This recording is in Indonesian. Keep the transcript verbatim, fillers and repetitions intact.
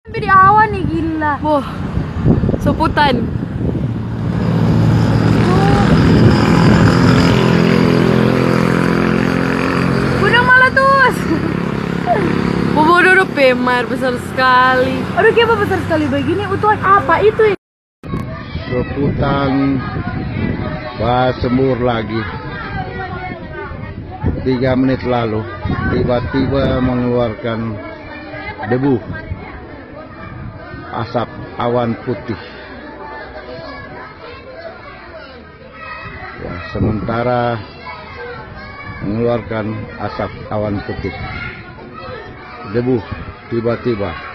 Sampai di awan nih, gila. Wah, soputan. Gunung meletus. Bobodo pemar besar sekali. Aduh, kenapa besar sekali begini? Utuhan apa itu? Soputan Basembur lagi. Tiga menit lalu tiba-tiba mengeluarkan debu, asap awan putih. Ya, sementara mengeluarkan asap awan putih, debu tiba-tiba